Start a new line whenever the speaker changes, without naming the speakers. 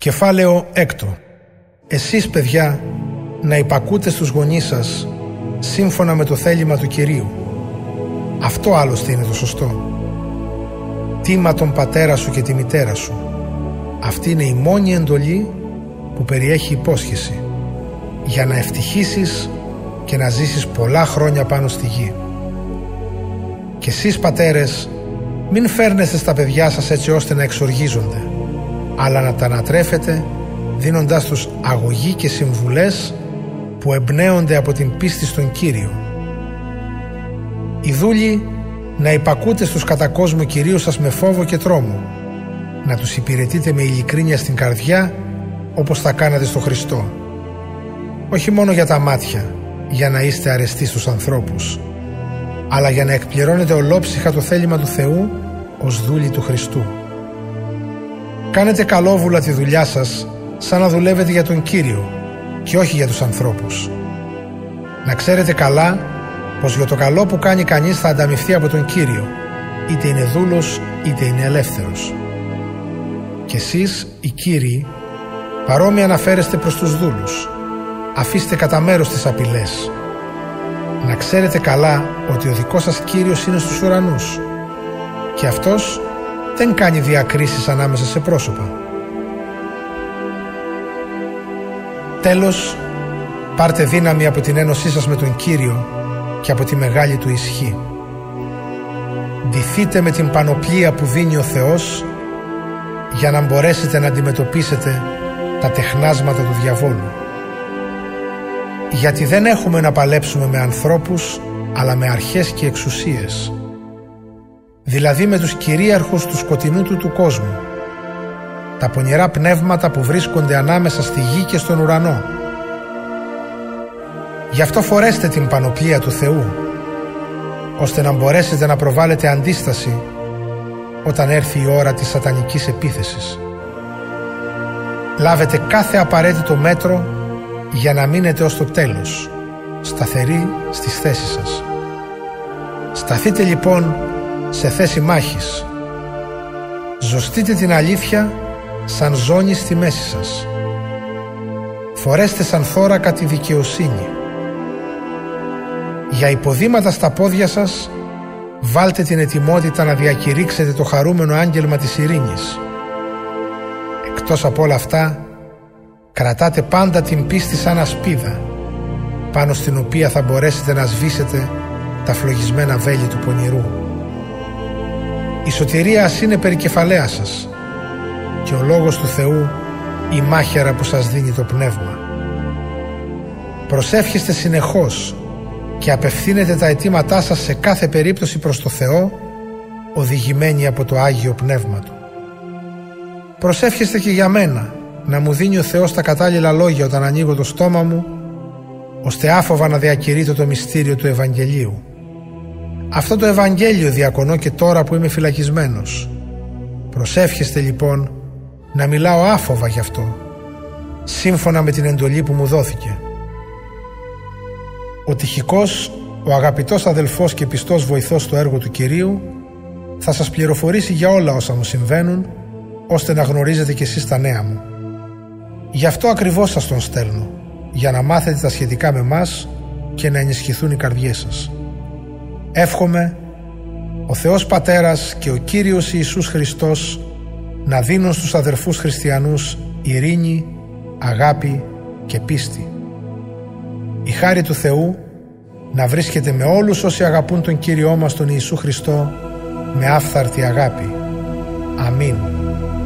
Κεφάλαιο 6. Εσείς, παιδιά, να υπακούτε στους γονείς σας σύμφωνα με το θέλημα του Κυρίου. Αυτό άλλωστε είναι το σωστό. Τίμα τον πατέρα σου και τη μητέρα σου. Αυτή είναι η μόνη εντολή που περιέχει υπόσχεση, για να ευτυχήσεις και να ζήσεις πολλά χρόνια πάνω στη γη. Και εσείς, πατέρες, μην φέρνεστε στα παιδιά σας έτσι ώστε να εξοργίζονται, αλλά να τα ανατρέφετε δίνοντάς τους αγωγή και συμβουλές που εμπνέονται από την πίστη στον Κύριο. Οι δούλοι να υπακούτε στους κατά κόσμο κυρίους σας με φόβο και τρόμο, να τους υπηρετείτε με ειλικρίνεια στην καρδιά, όπως θα κάνατε στο Χριστό. Όχι μόνο για τα μάτια, για να είστε αρεστοί στους ανθρώπους, αλλά για να εκπληρώνετε ολόψυχα το θέλημα του Θεού ως δούλοι του Χριστού. Κάνετε καλόβουλα τη δουλειά σας σαν να δουλεύετε για τον Κύριο και όχι για τους ανθρώπους. Να ξέρετε καλά πως για το καλό που κάνει κανείς θα ανταμοιφθεί από τον Κύριο, είτε είναι δούλος είτε είναι ελεύθερος. Και εσείς, οι κύριοι, παρόμοια να φέρεστε προς τους δούλους. Αφήστε κατά μέρος τις απειλές. Να ξέρετε καλά ότι ο δικός σας Κύριος είναι στους ουρανούς και αυτός δεν κάνει διακρίσεις ανάμεσα σε πρόσωπα. Τέλος, πάρτε δύναμη από την ένωσή σας με τον Κύριο και από τη μεγάλη του ισχύ. Ντυθείτε με την πανοπλία που δίνει ο Θεός για να μπορέσετε να αντιμετωπίσετε τα τεχνάσματα του διαβόλου. Γιατί δεν έχουμε να παλέψουμε με ανθρώπους, αλλά με αρχές και εξουσίες, δηλαδή με τους κυρίαρχους του σκοτεινού του κόσμου, τα πονηρά πνεύματα που βρίσκονται ανάμεσα στη γη και στον ουρανό. Γι' αυτό φορέστε την πανοπλία του Θεού, ώστε να μπορέσετε να προβάλλετε αντίσταση όταν έρθει η ώρα της σατανικής επίθεσης. Λάβετε κάθε απαραίτητο μέτρο για να μείνετε ως το τέλος, σταθεροί στις θέσεις σας. Σταθείτε λοιπόν σε θέση μάχης. Ζωστείτε την αλήθεια σαν ζώνη στη μέση σας. Φορέστε σαν θώρακα τη δικαιοσύνη. Για υποδήματα στα πόδια σας βάλτε την ετοιμότητα να διακηρύξετε το χαρούμενο άγγελμα της ειρήνης. Εκτός από όλα αυτά, κρατάτε πάντα την πίστη σαν ασπίδα, πάνω στην οποία θα μπορέσετε να σβήσετε τα φλογισμένα βέλη του πονηρού. Η σωτηρία ας είναι περικεφαλαία σας και ο λόγος του Θεού η μάχαιρα που σας δίνει το πνεύμα. Προσεύχεστε συνεχώς και απευθύνετε τα αιτήματά σας σε κάθε περίπτωση προς το Θεό, οδηγημένοι από το Άγιο Πνεύμα Του. Προσεύχεστε και για μένα, να μου δίνει ο Θεός τα κατάλληλα λόγια όταν ανοίγω το στόμα μου, ώστε άφοβα να διακηρύττω το μυστήριο του Ευαγγελίου. Αυτό το Ευαγγέλιο διακονώ και τώρα που είμαι φυλακισμένος. Προσεύχεστε λοιπόν να μιλάω άφοβα γι' αυτό, σύμφωνα με την εντολή που μου δόθηκε. Ο Τυχικός, ο αγαπητός αδελφός και πιστός βοηθός στο έργο του Κυρίου, θα σας πληροφορήσει για όλα όσα μου συμβαίνουν, ώστε να γνωρίζετε κι εσείς τα νέα μου. Γι' αυτό ακριβώς σας τον στέλνω, για να μάθετε τα σχετικά με μας και να ενισχυθούν οι καρδιές σας. Εύχομαι ο Θεός Πατέρας και ο Κύριος Ιησούς Χριστός να δίνουν στους αδερφούς χριστιανούς ειρήνη, αγάπη και πίστη. Η χάρη του Θεού να βρίσκεται με όλους όσοι αγαπούν τον Κύριό μας τον Ιησού Χριστό με άφθαρτη αγάπη. Αμήν.